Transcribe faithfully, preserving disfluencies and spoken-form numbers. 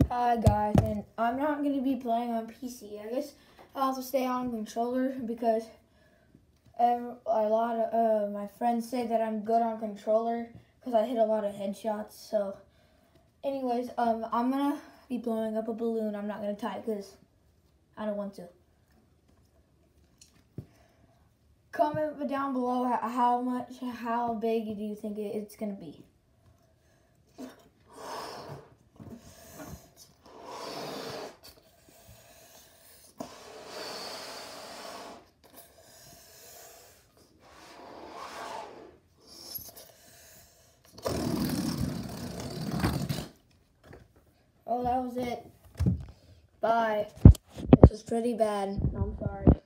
Hi guys, and I'm not going to be playing on P C. I guess I'll have to stay on controller because um, a lot of uh, my friends say that I'm good on controller because I hit a lot of headshots. So anyways, um, I'm going to be blowing up a balloon. I'm not going to tie it because I don't want to. Comment down below how, how much, how big do you think it's going to be? Oh, that was it. Bye. This was pretty bad. I'm sorry.